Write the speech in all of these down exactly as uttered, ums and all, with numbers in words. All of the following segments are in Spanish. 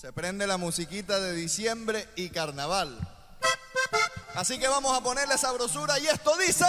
Se prende la musiquita de diciembre y carnaval. Así que vamos a ponerle sabrosura y esto dice...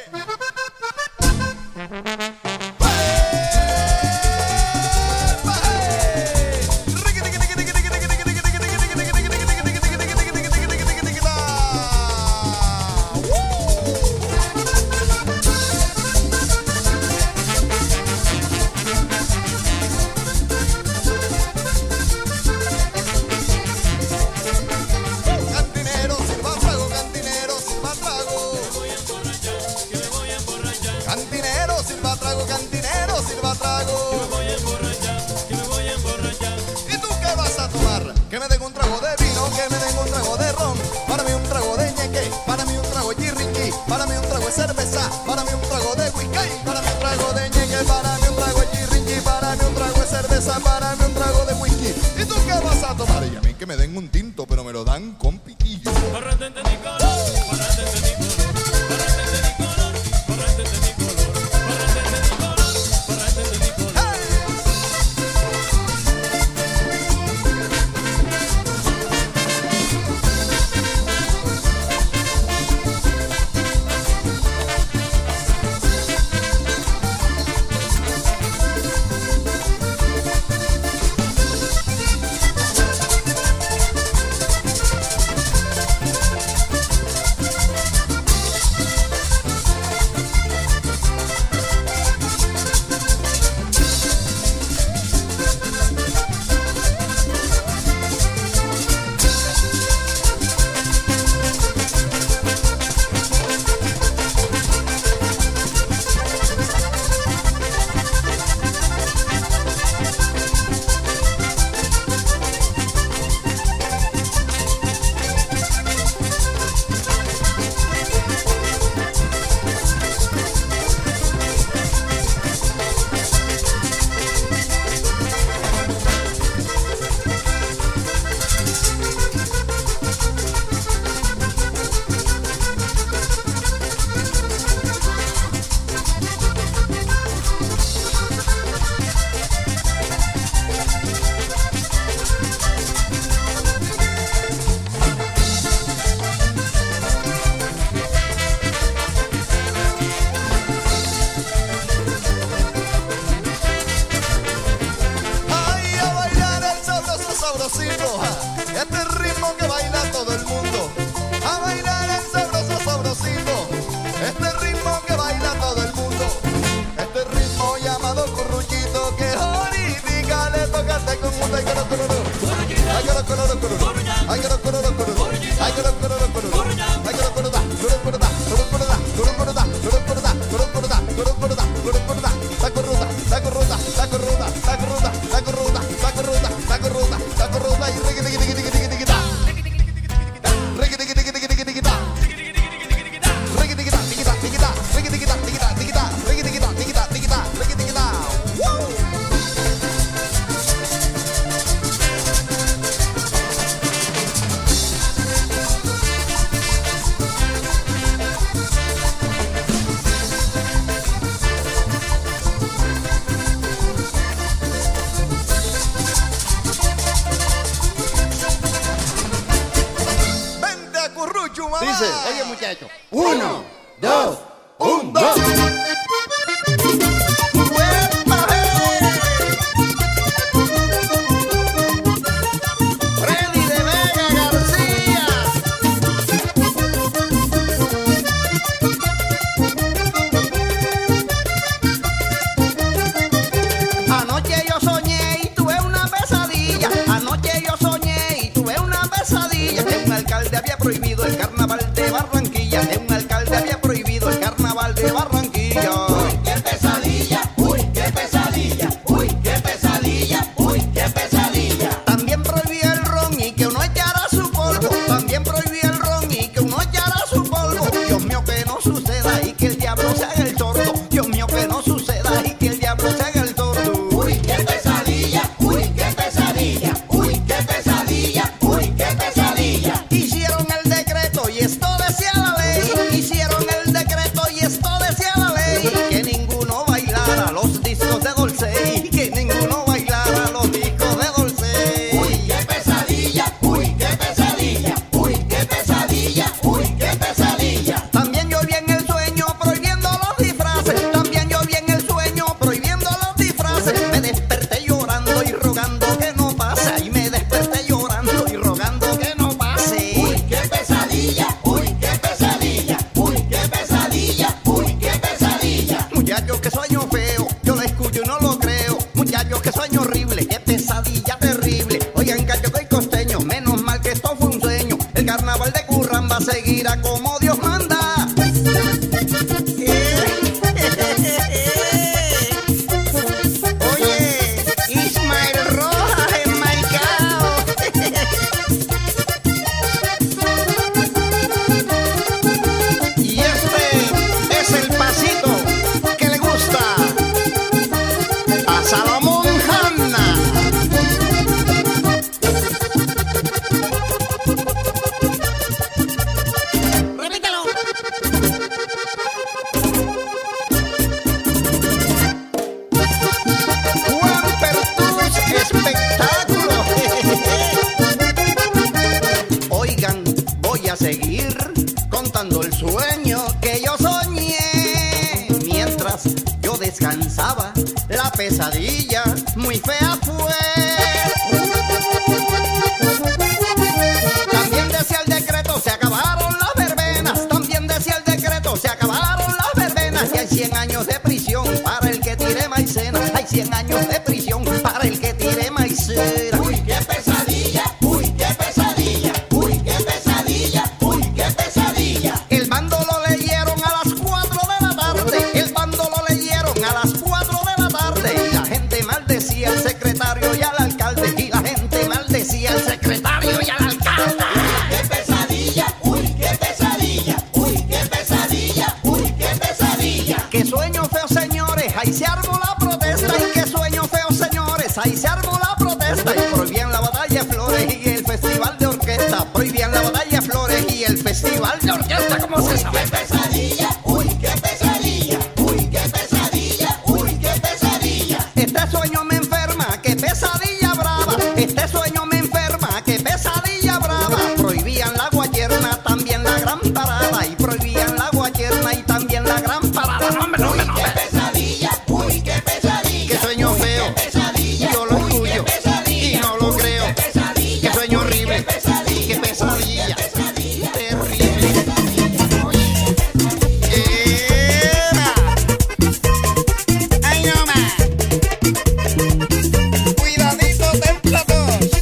Cantinero, sirva trago, cantinero, sirva trago. Que me voy a emborrachar, que me voy a emborrachar. ¿Y tú qué vas a tomar? Que me den un trago de vino, que me den un trago de ron. Para mí un trago de ñeque, para mí un trago de jirrinqui, para mí un trago de cerveza, para mí un trago de whisky, para mí un trago de ñeque, para mí un trago de jirrinqui, para mí un trago de cerveza, para mí un trago de whisky. ¿Y tú qué vas a tomar? Y a mí que me den un tinto, pero me lo dan con piquillo. Parrante de color, parrante de color, parrante de color, parrante de color, parrante de color, parrante de color. Este ritmo que baila todo el mundo, a bailar el sabroso sabrosito. Este ritmo que baila todo el mundo, este ritmo llamado curruchito que ahorita le tocaste con un ay coro coro ay coro coro coro ay coro coro coro ay coro coro coro ay coro coro da coro coro da coro coro da coro coro da coro coro da coro coro da coro coro da coro coro da saco ruda saco ruda saco ruda saco ruda saco ruda saco ruda saco ruda saco ruda y reggae reggae reggae reggae reggae da reggae reggae reggae reggae reggae da reggae reggae da reggae da reggae da reggae reggae da reggae da reggae da reggae reggae da reggae da reggae da reggae reggae da woo. Dice, oye muchacho, uno, dos, un, dos. Freddy de Vega García. Anoche yo soñé y tuve una pesadilla. Anoche yo soñé y tuve una pesadilla. Que un alcalde había prohibido el carnaval de Barranquilla. Que un alcalde había prohibido el carnaval. descansaba, la pesadilla muy fea fue. También decía el decreto, se acabaron las verbenas. También decía el decreto, se acabaron las verbenas. Y hay cien años de prisión para el que tire maicena. Hay cien años de prisión para el que tire maicena. Uy, qué pesadilla, uy, qué pesadilla, uy, qué pesadilla, uy, qué pesadilla. El bando lo leyeron a las cuatro de la tarde. El bando lo leyeron a las cuatro de la tarde. Y la gente maldecía al secretario y al alcalde. Y la gente maldecía al secretario y al alcalde. Qué pesadilla, uy, qué pesadilla, uy, qué pesadilla, uy, qué pesadilla. Qué sueño feo, señores, ahí se armó la protesta. Y qué sueño feo, señores, ahí se armó la protesta. Y prohibían la batalla de flores y el festival de orquesta. Prohibían la batalla de flores y el festival de orquesta, ¿cómo se sabe? Qué pesadilla, uy, qué pesadilla, uy, qué pesadilla, uy, qué pesadilla. Este sueño me enferma, qué pesadilla brava. Este sueño me enferma, qué pesadilla brava. Prohibían la guayerna, también la gran parada. Y prohibían la guayerna y también la gran parada. No, hombre, no, hombre, no, Qué hombre. pesadilla, uy, qué pesadilla. Qué sueño feo. Qué pesadilla, Yo lo uy, qué intuyo pesadilla, y no lo uy, creo. Qué pesadilla, Qué sueño uy, horrible. Qué pesadilla, Qué pesadilla. uy, qué pesadilla. Terrible. Era. Ay, no más. Cuidadito, templados.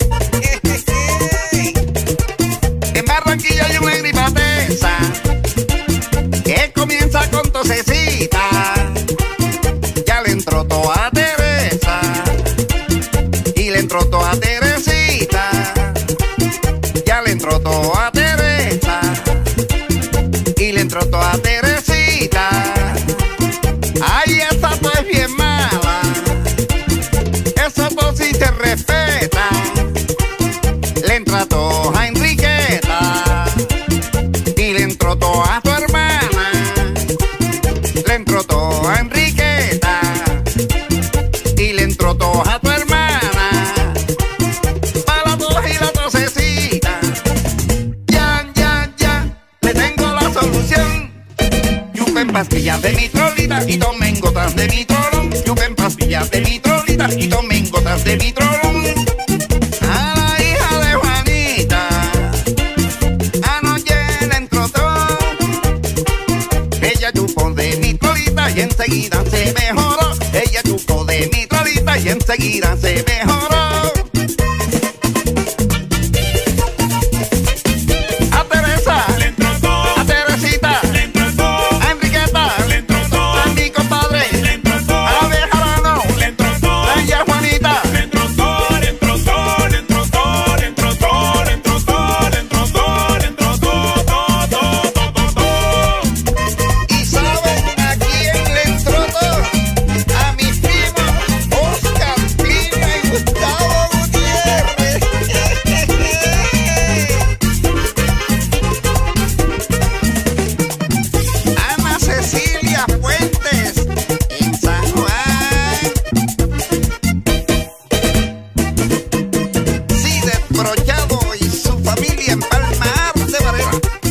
En Barranquilla hay una gripatesa que comienza con tosecita. Ya le entró toda Teresa y le entró toda Teresita. Ya le entró toda Teresa y le entró toda Teresita. Ay, esa pues bien mala, esa pues sí se respeta. Le entró toda Enriqueta y le entró toda tu hermana. Le entró toda Enriqueta y le entró toda tu hermana. Para la tos y la tosecita. Ya, ya, ya, le tengo la solución. Chupen pastillas de mitrolita y tomen gotas de mitrolón. Chupen pastillas de mitrolita y tomen gotas de mitrolón. A la hija de Juanita anoche le entró todo. Ella chupó de mitrolita y enseguida se mejoró. Ella chupó de mitrolita y enseguida se mejoró. A Teresa, Le entró todo, a Teresita, le entró todo, a Enriqueta, le entró todo, a mi compadre, le entró a la todo, vieja Lano, le entró todo, a ella Juanita. le entró todo, le entró todo, le entró todo, le entró todo, le entró todo, le entró todo, le entró todo, todo, todo, todo, todo. ¿Y saben a quién le entró todo? A mis primos Oscar, Pina y Gustavo Gutiérrez. Ana Cecilia Fuentes en San Juan. Cide Brochado y su familia en Palmar de Varela.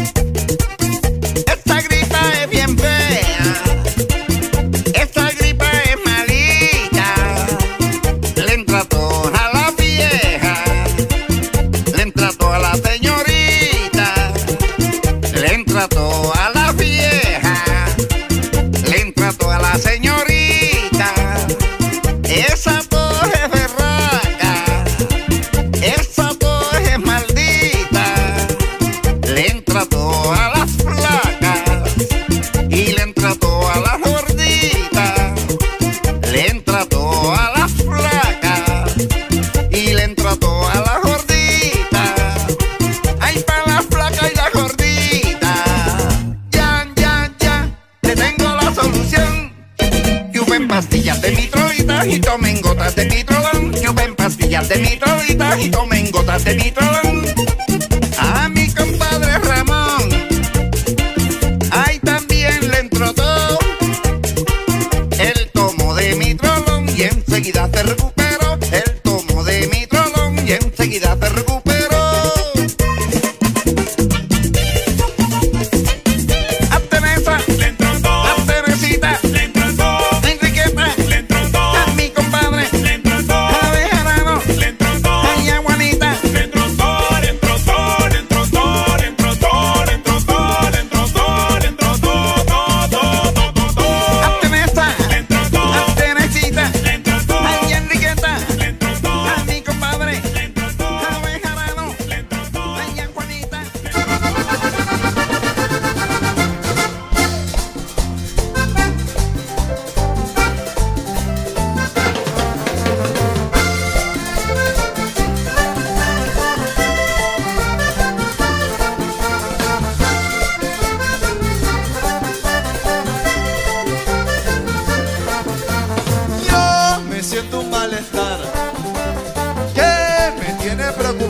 Esta gripa es bien fea, esta gripa es malita. Le entra toda a la vieja, le entra toda a la señorita, le entra toda a la vieja, le entra toda a la señorita. Esa tos es berraca, esa tos es maldita. Le entra toda a las flacas y le entra toda a las gorditas. Le entra toda a las flacas y le entra toda a las gorditas. Ay, para las flacas y las gorditas. Ya, ya, ya, le tengo la solución. Chupen pastillas de mitrolita y tomen gotas de mitrolón. Chupen pastillas de mitrolita y tomen gotas de mitrolón. A mi compadre Ramón, ay, también le entró todo. Él tomó de mitrolón y enseguida se recuperó. Él tomó de mitrolón y enseguida se recuperó. A Teresa, Le entró todo, a Teresita, le entró todo, a Enriqueta,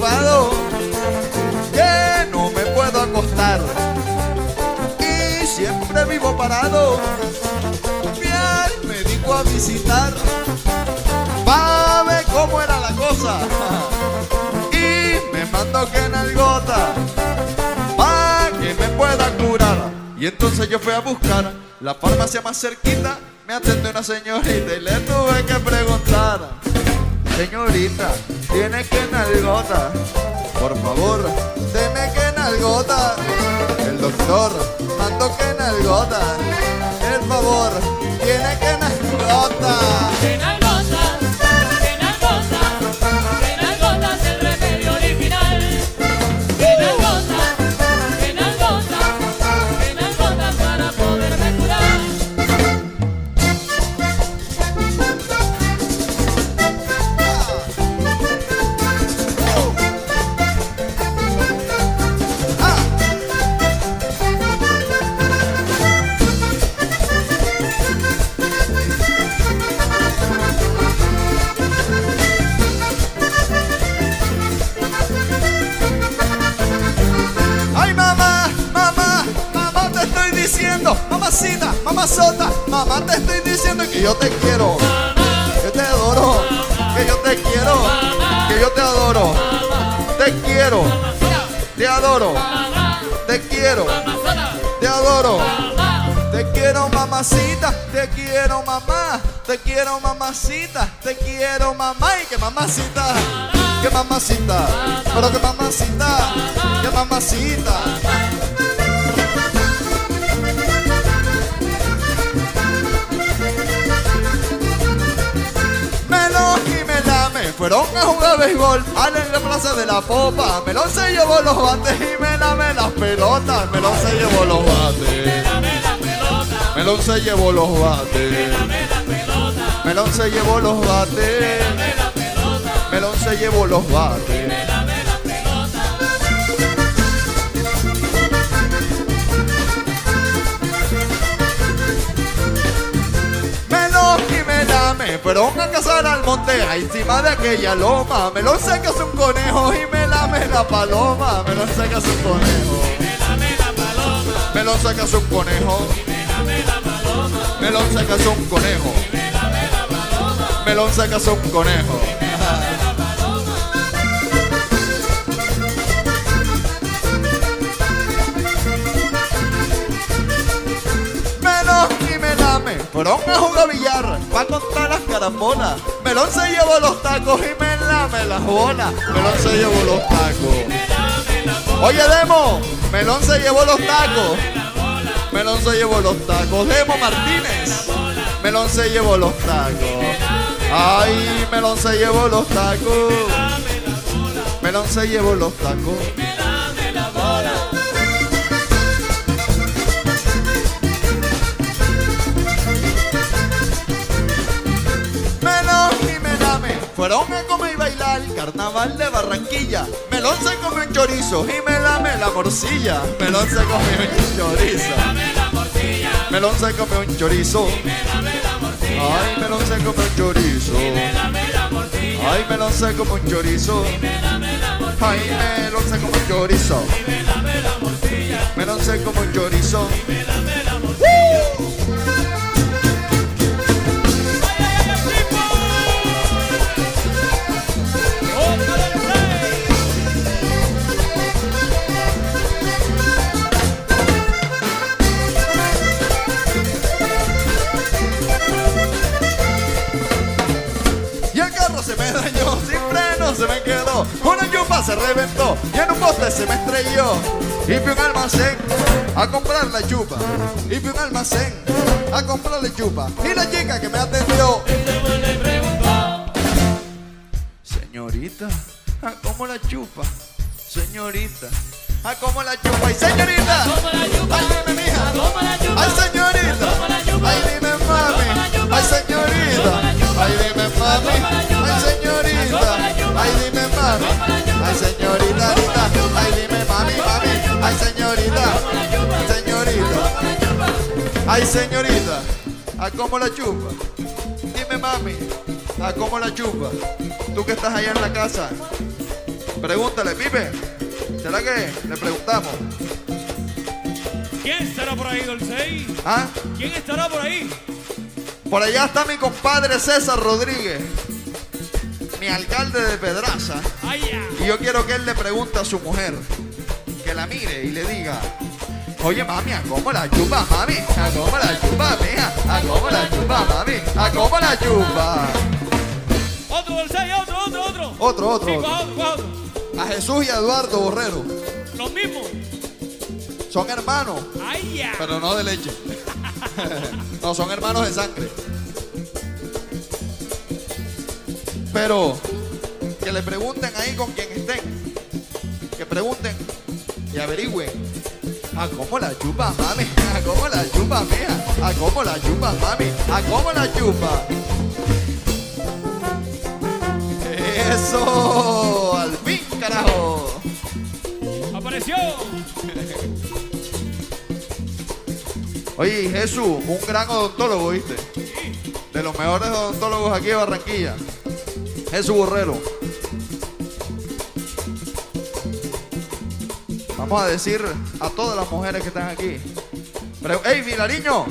tumbado, que no me puedo acostar y siempre vivo parado. Fui al médico a visitar pa' ver cómo era la cosa y me mandó que nalgota pa' que me pueda curar. Y entonces yo fui a buscar la farmacia más cerquita, me atendió una señorita y le tuve que preguntar: señorita, ¿tiene que nalgota? Por favor, deme que nalgota. El doctor mandó que nalgota. El favor, tiene que nalgota. Que nalgotas, que nalgotas, que nalgotas el remedio original. Que nalgotas, que nalgotas, que nalgotas para poderme curar. Ay, mamá, mamá, mamá, te estoy diciendo, mamacita, mamazota, mamá, te estoy diciendo que yo te quiero, que te adoro, que yo te quiero, que yo te adoro, te quiero, te adoro, te quiero, te adoro, te quiero, mamacita, te quiero, mamá, te quiero, mamacita, te quiero, mamá, y que mamacita, que mamacita, pero que mamacita, que mamacita. Melón y Melame fueron a jugar béisbol al en la plaza de la Popa. Melón se llevó los bates y Melame las pelotas. Melón se llevó los bates. Melón se llevó los bates. Melón se llevó los bates. Melón se llevó los bates. Melón y Melame fueron a cazar al monte encima de aquella loma. Melón se casó un conejo y Melame la paloma. Melón se casó un conejo. Melón se casó un conejo. Melón se casó un conejo. Melón se casó un conejo. Melón y Melame fueron a jugar billar pa' contar las carambolas. Melón se llevó los tacos y Melame las bolas. Melón se llevó los tacos. Oye, Demo, Melón se llevó los tacos. Melón se llevó los tacos. Demo Martínez, Melón se llevó los tacos. Ay, Melón se llevó los tacos. Melón se llevó los tacos. Melón y Melame fueron a comer y bailar carnaval de Barranquilla. Melón se comió un chorizo y Melame la morcilla. Melón se comió un chorizo. Melón se comió un chorizo. Ay, Melón se comió un chorizo. Ay, Melón se comió un chorizo. Ay, Melón se comió un chorizo. Melón se comió un chorizo. Y el carro se me dañó, sin freno se me quedó, una yupa se reventó y en un poste se me estrelló. Y fui a un almacén a comprar la chupa. Y fui a un almacén a comprar la chupa. Y la chica que me atendió: señorita, ¿a cómo la chupa? Señorita, ¿a cómo la chupa? Y señorita, ay dime mija, ay señorita, ay dime mami, ay señorita, ay dime mami, ay señorita, ay dime mami, ay señorita, Rita, ay dime mami, mami, ay señorita, señorita, ay señorita, ¿a cómo la chupa? Dime mami, ¿a cómo la chupa? Tú que estás allá en la casa, Pregúntale, Pipe. ¿Será que le preguntamos? ¿Quién estará por ahí, Dolcey? ¿Ah? ¿Quién estará por ahí? Por allá está mi compadre César Rodríguez, mi alcalde de Pedraza. ¡Ay, ya! Y yo quiero que él le pregunte a su mujer, que la mire y le diga: oye, mami, ¿a cómo la chupa, mami? ¿A cómo la chupa, mija? ¿A cómo la chupa, mami? ¿A cómo la chupa? Otro, Dolcey, otro, otro, otro. Otro, otro, Sí, otro. coja otro, coja otro. A Jesús y a Eduardo Borrero. Los mismos. Son hermanos, ¡Ay, ya! pero no de leche. No, son hermanos de sangre. Pero que le pregunten ahí con quien estén. Que pregunten y averigüen: ¿a cómo la chupa, mami? ¿A cómo la chupa, mija? ¿A cómo la chupa, mami? ¿A cómo la chupa? ¡Eso! ¡Al fin, carajo! ¡Apareció! Oye, Jesús, un gran odontólogo, ¿viste? Sí. De los mejores odontólogos aquí de Barranquilla. Jesús Borrero. Vamos a decir a todas las mujeres que están aquí. Pero, ¡hey, Vilariño!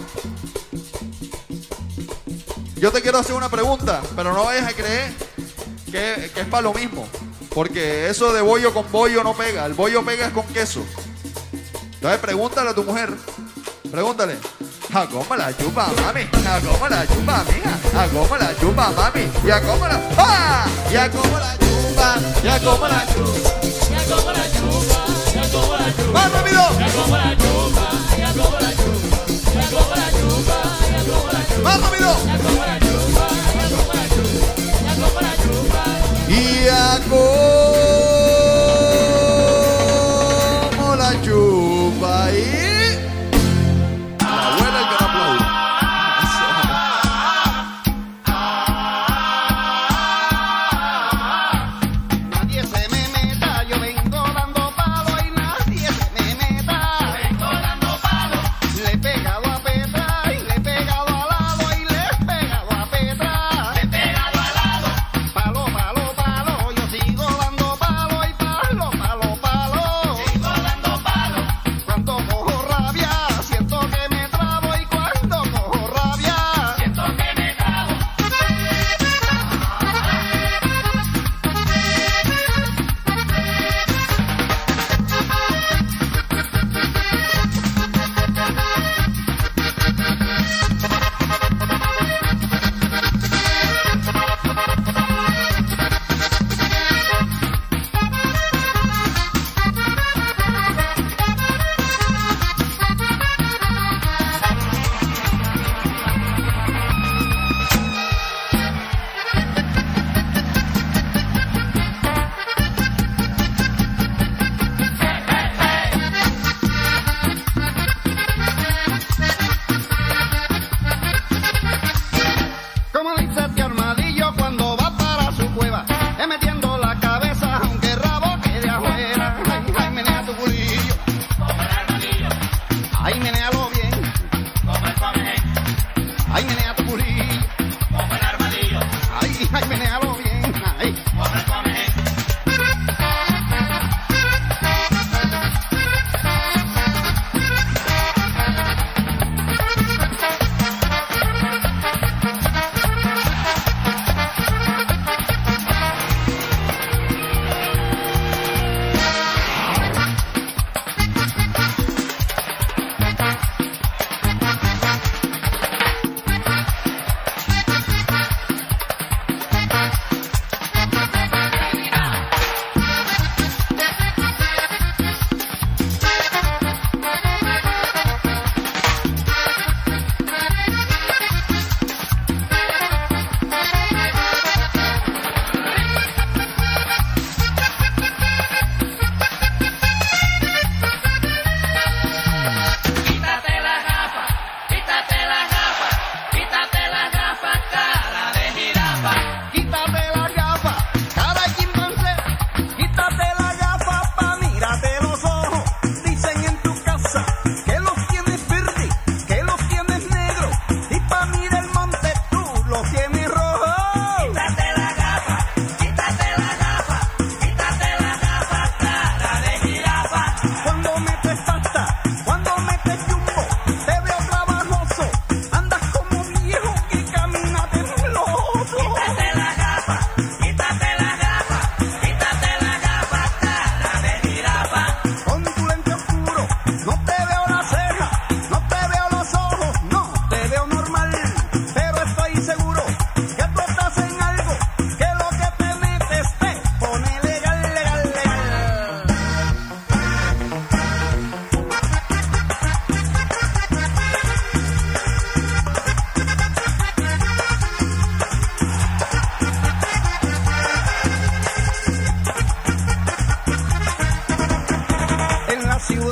Yo te quiero hacer una pregunta, pero no vayas a creer que, que es para lo mismo. Porque eso de bollo con bollo no pega. El bollo pega es con queso. Entonces pregúntale a tu mujer. Pregúntale: ¿a cómo la chupa, mami? ¿A cómo la chupa, mija? ¿A cómo la chupa, mami? ¿Y a cómo la... ¡Ah! ¿Y a cómo la chupa? ¿Y a cómo la chupa? Ya como la chupa, ya como la chupa. ¡Más rápido! Ya como la chupa, ya como la chupa. Ya como la chupa, ya como la chupa. ¡Más rápido! Ya como la chupa, ya como la chupa. Ya como la chupa. ¿Y a cómo la chupa? Y... la abuela el que no aplaude. Nadie se me meta, yo vengo dando palo y nadie se me meta. Vengo dando palo. Le he pegado a Petra y le he pegado al lado y le he pegado a Petra. Le he pegado al lado. Palo, palo, palo, yo sigo dando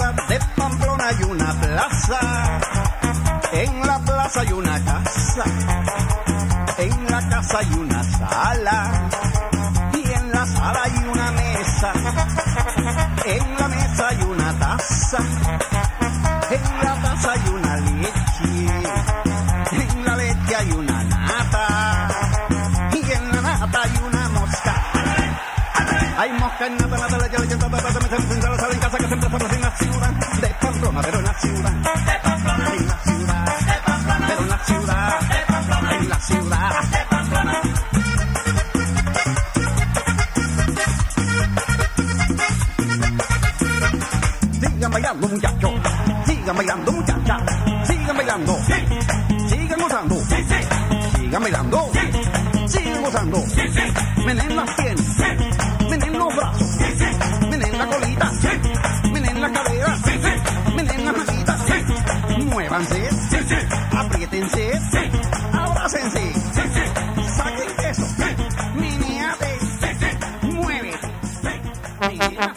ciudad de Pamplona hay una plaza. En la plaza hay una casa. En la casa hay una sala. Y en la sala hay una mesa. En la mesa hay una taza. En la taza hay una leche. En la leche hay una nata. Y en la nata hay una mosca. Hay mosca en nata, nata, leche, leche, nata, nata, me siempre la sala en casa que siempre estamos en la ciudad de Pamplona, pero en la ciudad de Pamplona, en la ciudad de Pamplona, pero en la ciudad de Pamplona, en la ciudad de Pamplona. Sigan bailando, muchachos, sigan bailando, muchachas, sigan bailando, sigan gozando, sigan bailando, sigan gozando, menen las piernas, menen los brazos, menen la colita, menen la cadera, menen las manitas, muévanse, apriétense, abrácense, saquen eso, meneate, mueve, meneate.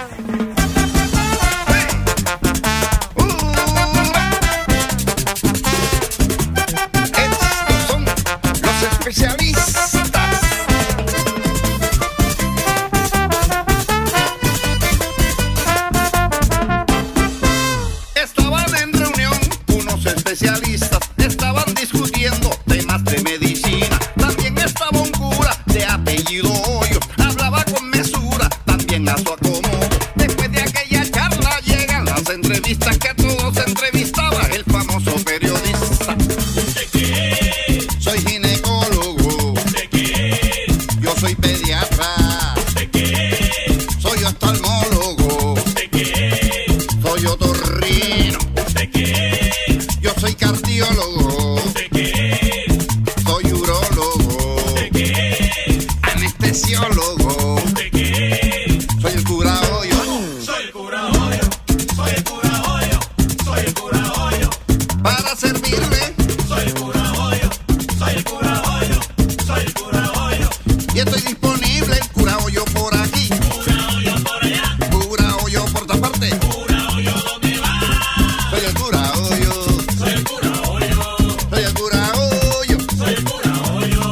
Especialistas estaban discutiendo temas de medicina. También estaba un cura de apellido Hoyo. Hablaba con mesura, también a su acomodo. Después de aquella charla llegan las entrevistas que todos entrevistaba el famoso periodista. ¿De qué? Soy ginecólogo. ¿De qué? Yo soy pediatra. ¿De qué? Soy oftalmólogo. ¿De qué? Soy otorrino. ¿De qué? Yo soy cardiólogo. ¿De qué? Soy urólogo. ¿De qué? Anestesiólogo. ¿De qué? Soy el cura Hoyo. Soy el cura Hoyo, soy el cura Hoyo, soy el cura Hoyo, Para servirle. soy el cura Hoyo, soy el cura Hoyo, soy el cura Hoyo, Y estoy disponible. El cura Hoyo por aquí. cura Hoyo por allá, Cura Hoyo por otra parte. cura Hoyo donde va, Soy el cura Hoyo. soy el cura Hoyo, Soy el cura Hoyo. soy el cura Hoyo.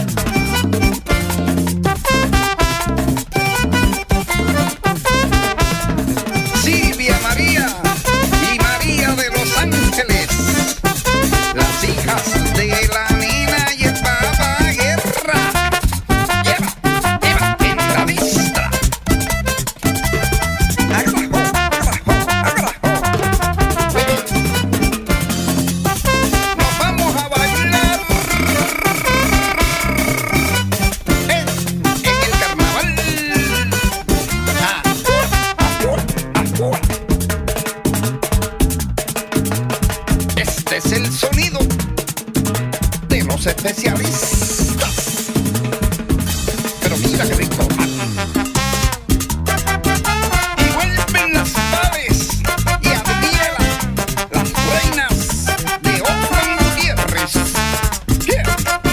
Silvia María y María de Los Ángeles. Las hijas de la nena y el papá Guerra. Lleva, lleva en la distra. Agrajo, agrajo, agrajo. Nos vamos a bailar en, en el carnaval. Ah, ah, ah. Este es el sonido de los especialistas. Pero mira qué rico. Y vuelven las aves y advielan las reinas de Oakland Gutiérrez. Yeah.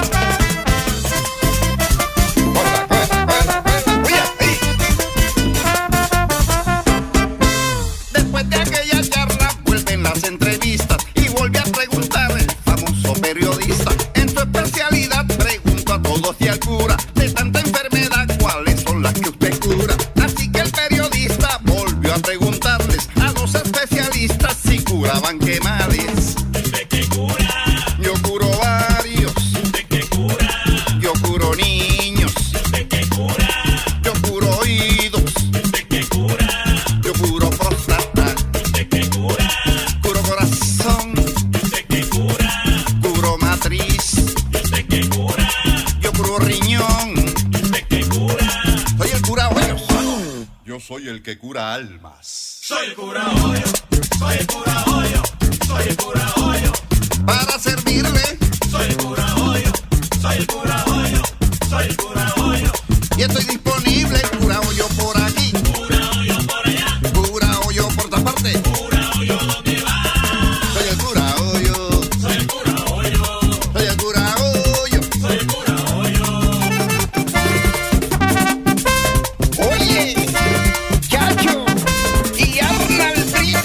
Corta, corta, corta, corta. Oye, ahí. Después de aquella charla vuelven las entrevistas y vuelve a preguntar el famoso periodista. En su especialidad pregunto a todos y al cura, de tanta enfermedad, ¿cuáles son las que usted cura? Así que el periodista volvió a preguntarles a los especialistas si curaban quemades. ¿De qué cura? Yo curo varios, ¿De qué cura? yo curo niños, ¿De qué cura? yo curo oídos, ¿De qué cura? yo curo próstata, ¿De qué cura? curo corazón, ¿De qué cura? curo matriz, ¿De qué cura? yo curo riñón. ¿De qué cura? Soy el cura Hoyos. Yo soy el que cura almas. Soy el cura Hoyo, soy el cura Hoyo, soy el cura Hoyo, Para servirle. soy el cura Hoyo, soy el cura Hoyo, soy el cura Hoyo, Y estoy disponible. El cura Hoyo por aquí. cura Hoyo por allá, Cura Hoyo por otra parte. cura Hoyo donde va, Soy el cura Hoyo. soy el cura Hoyo, Soy el cura Hoyo. soy el cura Hoyo. Oye, Chacho y Arnald Brito.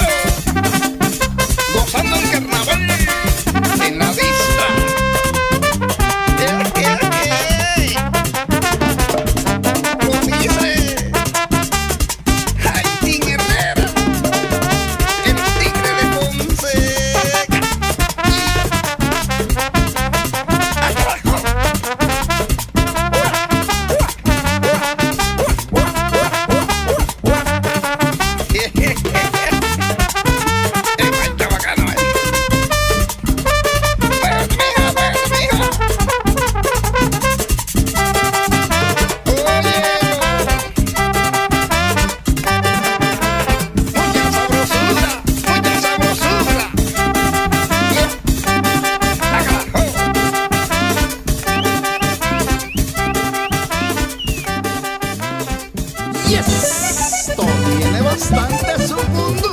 bastante su mundo.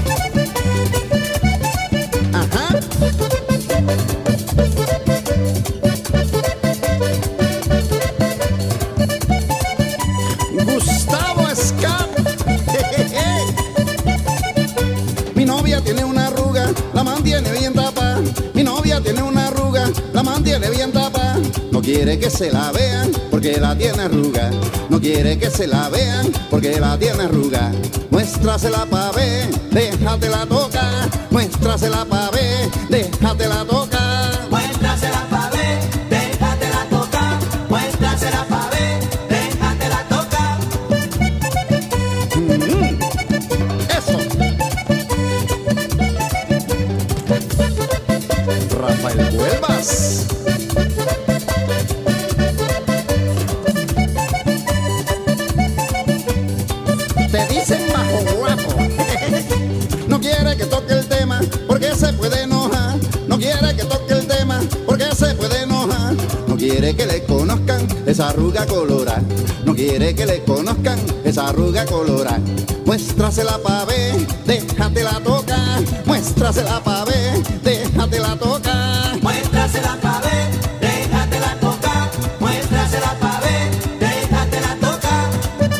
Ajá. Gustavo Escap. Mi novia tiene una arruga, la mantiene bien tapada. Mi novia tiene una arruga, la mantiene bien tapada. No quiere que se la vean porque la tiene arruga. No quiere que se la vean porque la tiene arruga. Muéstrasela pa' ver, déjatela tocar. Muéstrasela pa' ver, déjatela tocar. Muéstrasela pa' ver, déjatela tocar. Muéstrasela pa' ver, déjatela tocar. Mm, eso. Rafael Huelvas. Te dicen bajo guapo. No quiere que toque el tema porque se puede enojar. No quiere que toque el tema porque se puede enojar. No quiere que le conozcan esa arruga colorada. No quiere que le conozcan esa arruga colorada. Muéstrasela pa' ver, déjatela tocar. Muéstrasela pa' ver, déjatela tocar. Muéstrasela pa' ver, déjatela tocar. Muéstrasela pa' ver, déjatela tocar.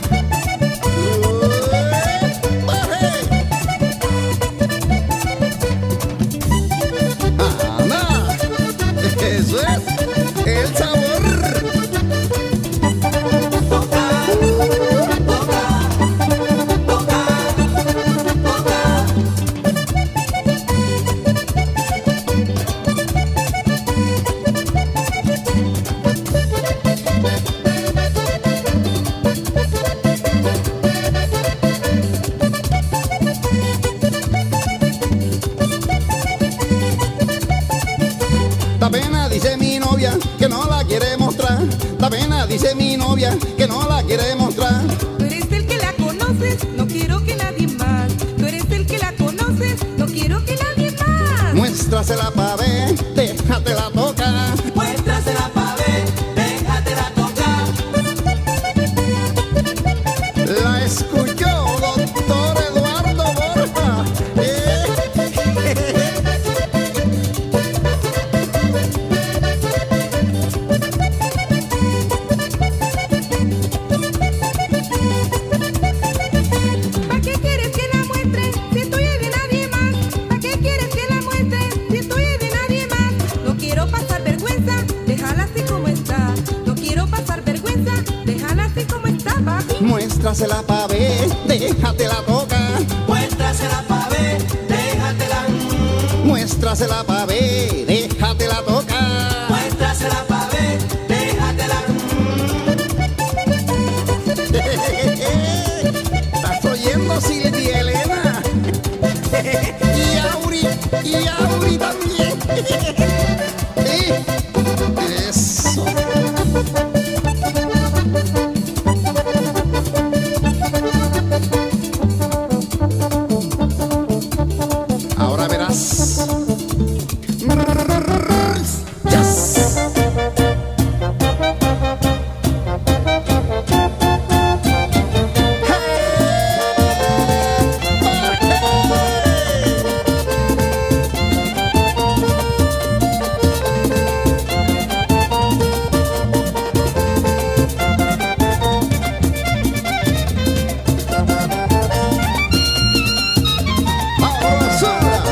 ¡Ana! Eso es el sabor. Tocar, tocar, tocar, tocar. Da pena, dice mi novia, que no la quiere mostrar. Da pena, dice mi novia, que no la quiere mostrar. Tú eres el que la conoces, no quiero que nadie más. Tú eres el que la conoces, no quiero que nadie más. Muéstrasela pa' ver, déjatela tocar. Muéstrasela pa' ver, déjatela tocar. La escuchó doctor Eduardo Borja. Eh. ¿Para qué quieres que la muestre si estoy de nadie más? ¿Para qué quieres que la muestre si estoy de nadie más? No quiero pasar vergüenza, déjala así como está. No quiero pasar vergüenza, déjala así como está, papi. Muéstrasela pa' ver, déjatela tocar. Muéstrasela pa' ver, déjatela. Muéstrasela pa' ver, déjatela tocar. Muéstrasela pa' ver, déjatela. ¿Estás oyendo, Silvia Elena? Y Auri, y Auri también. Sí, eso. Ahora verás. Yes. Sabrosura.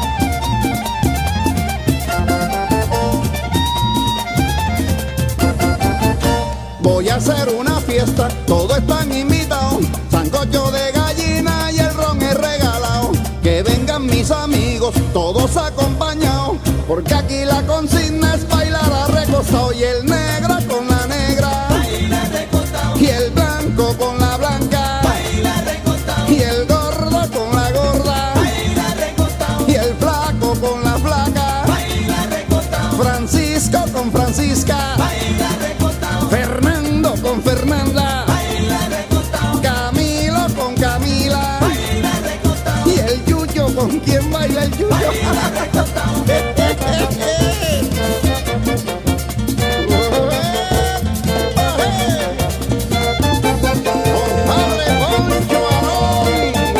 Voy a hacer una fiesta, todos están invitados. Sancocho de gallina y el ron es regalado. Que vengan mis amigos, todos acompañados. Porque aquí la consigna es bailar arrecostado. Y el negra con la negra, Baila recostado, y el blanco con la blanca, baila recostado, y el gordo con la gorda, baila recostado, y el flaco con la flaca, baila recostado, Francisco con Francisca, baila recostado, Fernando con Fernanda, baila recostado, Camilo con Camila, baila recostado, y el Yuyo, ¿con quién baila el Yuyo? baila recostado. Compadre Poncho Arón.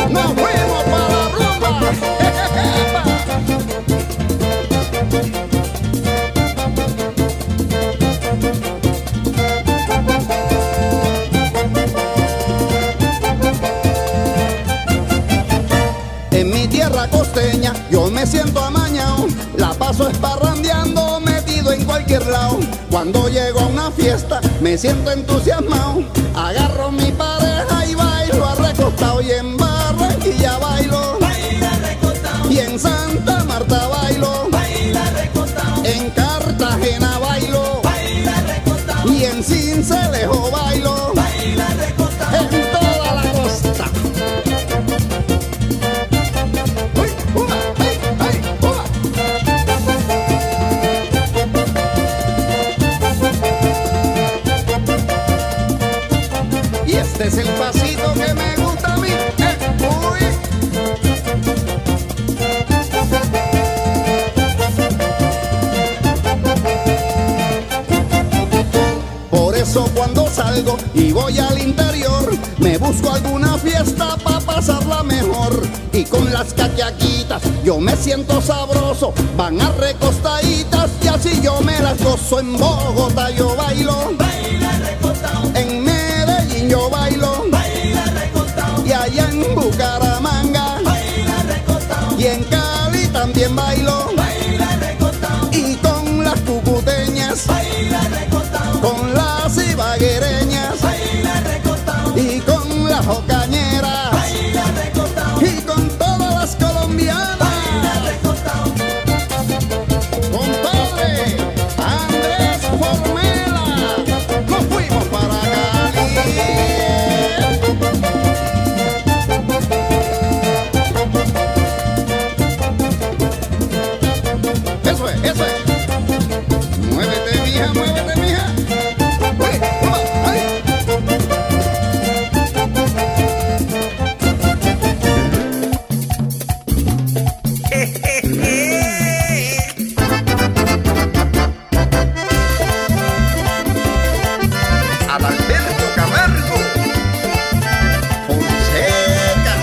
la costeña, yo me siento amañado, la paso esparrandeando, metido en cualquier lado. Cuando llego a una fiesta, me siento entusiasmado, agarro mi pareja y bailo arrecostado. Y en Barranquilla bailo, baila recostado, y en Santa Marta bailo, baila recostado, en Cartagena bailo, baila recostado, y en Sincelejo bailo, baila recostado. en toda la costa. ¡Uy, uva, ay, ay, uva! Y este es el pasito que me gusta a mí. ¡Eh, uy! Por eso cuando salgo y voy al interior, me busco alguna fiesta pa' pasarla mejor. Y con las cachaquitas yo me siento sabroso, van a recostaditas y así yo me las gozo. En Bogotá yo bailo, Baila recostado, en Medellín yo bailo, baila recostado, y allá en Bucaramanga baila recostado, y en Cali también bailo. baila recostado, Y con las cucuteñas, baila recostado, con las ibaguereñas baila recostado, y con las ocañeras baila recostado, y con todas las colombianas. baila recostado. Compadre Andrés Formela, nos fuimos para Cali. Eso es, eso es. Muévete, mija, muévete, mija. Uy, uva, ay. Adalberto Camargo Fonseca.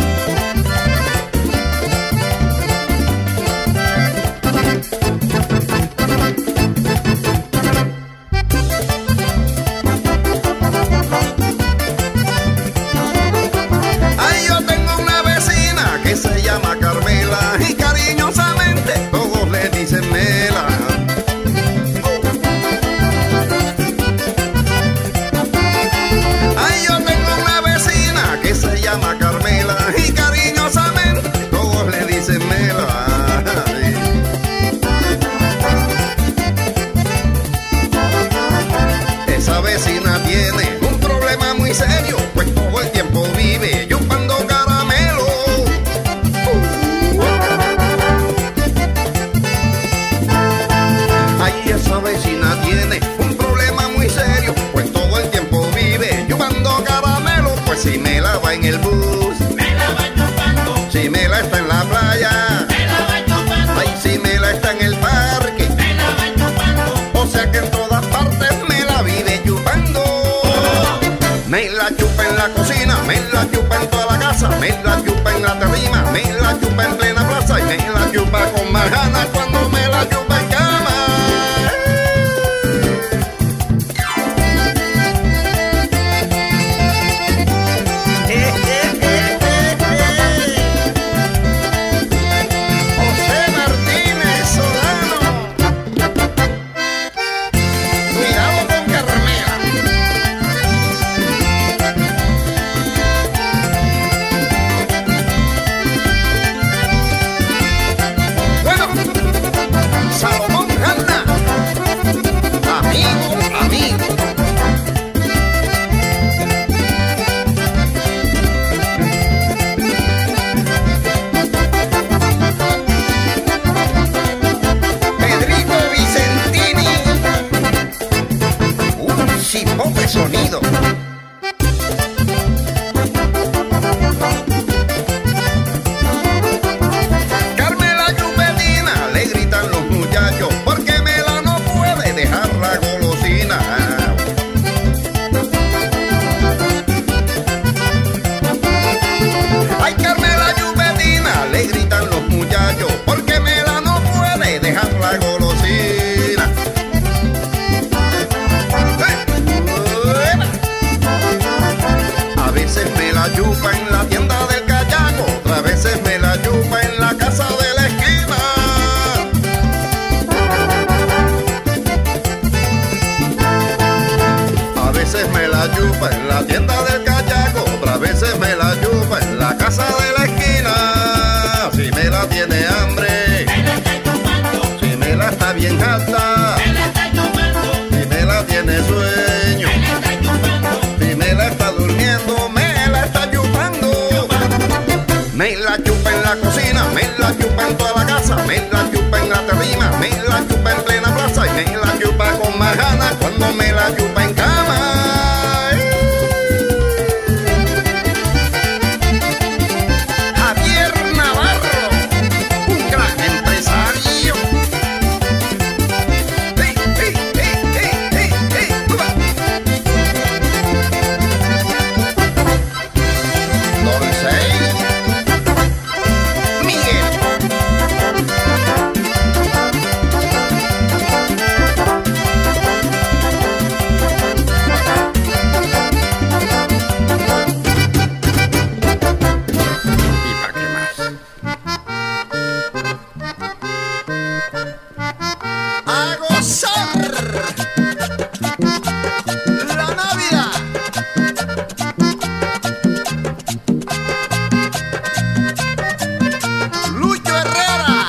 Ay, yo tengo una vecina que se llama Carmela y cariñosamente todos le dicen Mela. Ay, yo tengo una vecina que se llama Carmela y cariñosamente todos le dicen Mela. Esa vecina tiene un problema muy serio, pues todo el tiempo vive chupando caramelo. Ay, esa vecina tiene un problema muy serio, pues todo el tiempo vive chupando caramelo. Pues si me la va en el bus, Me la va chupando, si me la está en la playa, me la va chupando, ay, si me la está en el parque, me la va chupando, o sea que en todas partes me la vive chupando. Me la chupa en la cocina, me la chupa en toda la casa, me la chupa en la tarima, me la chupa en plena plaza y me la chupa con más ganas cuando me la chupa en cama. José Martínez Solano, cuidado con Carmela. Bueno, Salomón Hanna, amigo, amigo. Pedrito Vicentini, un chipote sonido. Carmela Chupetina, le gritan los muchachos, porque Mela no puede dejar la golosina. Ay, Carmela Chupetina, le gritan los muchachos, porque Mela no puede dejar la golosina. ¡Eh! A veces me la chupa en la tienda del cachaco, otras veces me la chupa en la casa de la esquina, si me la tiene hambre, me la está chupando, si me la está bien alta, me la está chupando, si me la tiene sueño, me la está chupando, si me la está durmiendo, me la está chupando. Me la chupa en la cocina, me la chupa en toda la casa, me la chupa en la tarima, me la chupa en plena plaza y me la chupa con más ganas cuando me la chupa en cama. Javier Navarro, un gran empresario. ¡Hey, hey, hey, hey, hey, hey! ¡Uva! Dorsey, Miguel. ¿Y para qué más? A gozar la Navidad. Lucho Herrera.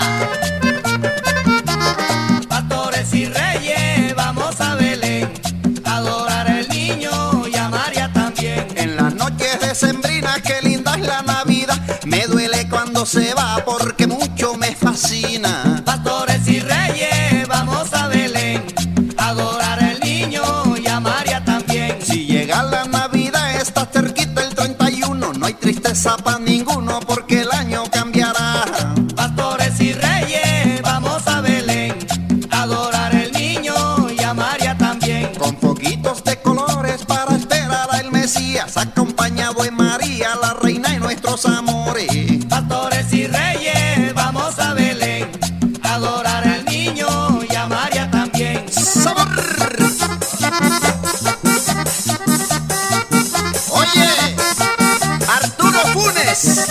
Pastores y reyes, vamos a Belén, adorar al niño y a María también. En las noches decembrinas, qué linda es la Navidad. Me duele cuando se va porque mucho me fascina. Pastores y reyes, vamos a Belén, adorar al niño y a María también. Si llega la Navidad, está cerquita el treinta y uno. No hay tristeza para ninguno porque el año cambiará. Pastores y reyes, vamos a Belén, adorar al niño y a María también. Con foquitos de colores para esperar al Mesías, acompañado de María, la reina y nuestros amores. Pastores y reyes, vamos a Belén, adorar al niño y a María también. ¡Sabor! Oye, Arturo Funes.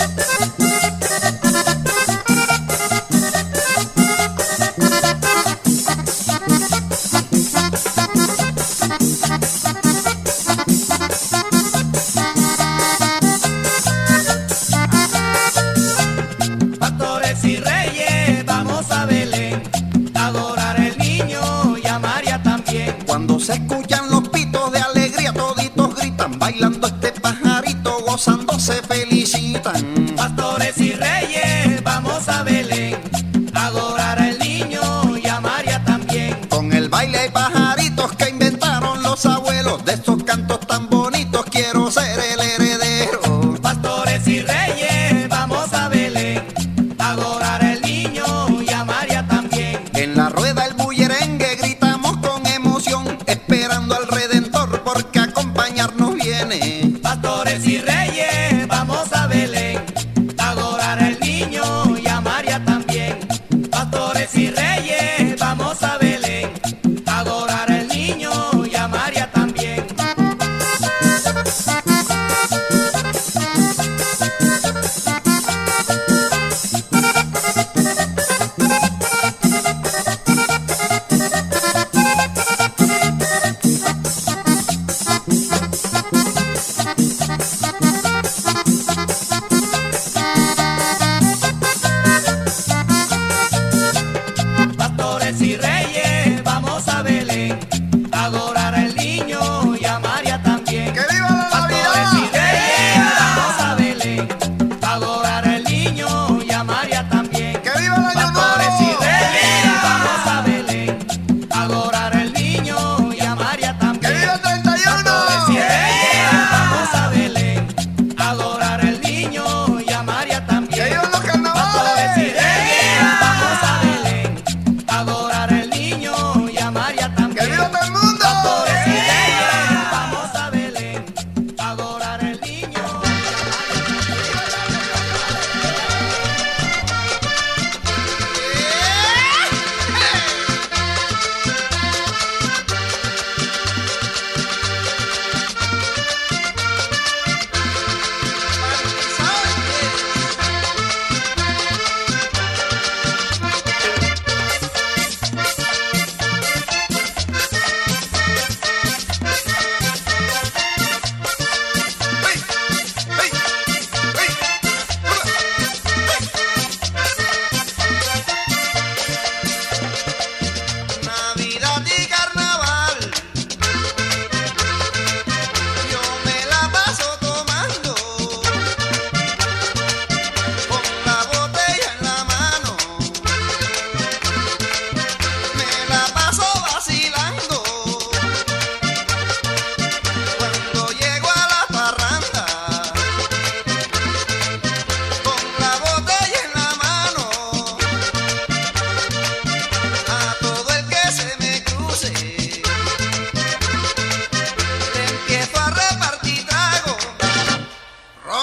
Pastores y reyes, vamos a Belén, adorar al niño y a María también. Cuando se escuchan los pitos de alegría, toditos gritan, bailando este pajarito, gozando se felicitan. Pastores y reyes, vamos a Belén, adorar al niño y a María también. Con el baile hay pajaritos que inventaron los abuelos, de estos cantos tan bonitos quiero ser el heredero. Pastores y reyes, vamos a Belén, adorar al niño y a María también. En la rueda el bullerengue gritamos con emoción, esperando al Redentor porque a acompañarnos viene. Pastores y reyes, vamos a Belén,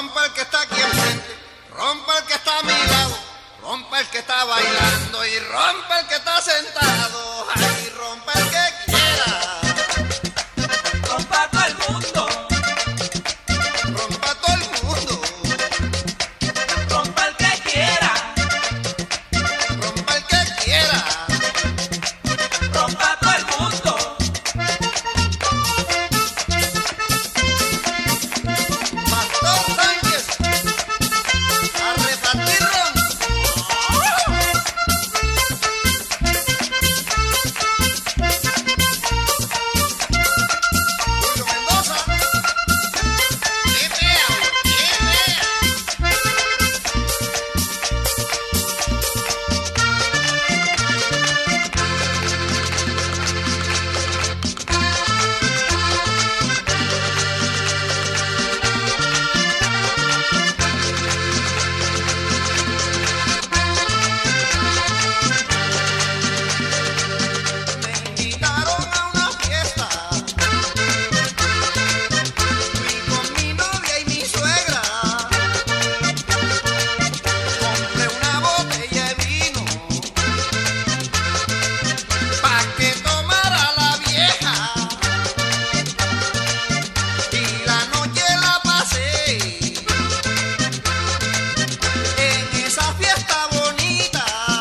rompa el que está aquí enfrente, rompa el que está a mi lado, rompa el que está bailando y rompa el que está sentado. Ay, rompa el que quiera. Rompa todo el mundo, Rompa todo el mundo, rompa el que quiera, rompa el que quiera. rompa todo el mundo. Pastor Sánchez, a repartir ron. Julio Mendoza, qué fea, qué fea. Me invitaron a una fiesta, fui con mi novia y mi suegra, compré una botella de vino, pa' que tomara la vieja, y la noche la pasé, en esa fiesta bonita.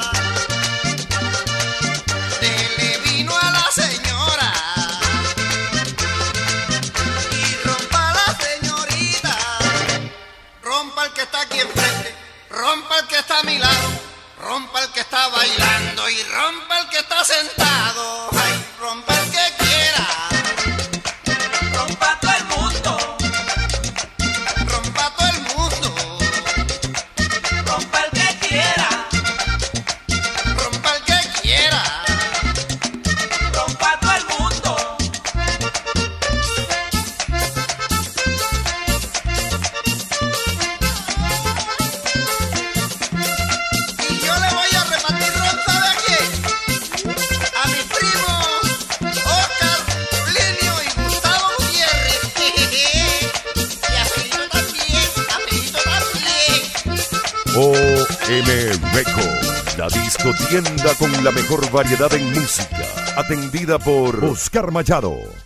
Dele vino a la señora y rompa a la señorita. Rompa el que está aquí enfrente, rompa el que está a mi lado, rompa el que está bailando y rompa el que está sentado. Ay, rompa el que quiera, Rompa todo el mundo, rompa todo el mundo, rompa el que quiera, rompa el que quiera. rompa todo el mundo. Y yo le voy a repartir ron, ¿sabe a quién? A mis primos Oscar, Plinio y Gustavo Gutiérrez. Y a Felito también, a Felito también. O M Records, la discotienda con la mejor variedad en música, atendida por Oscar Machado.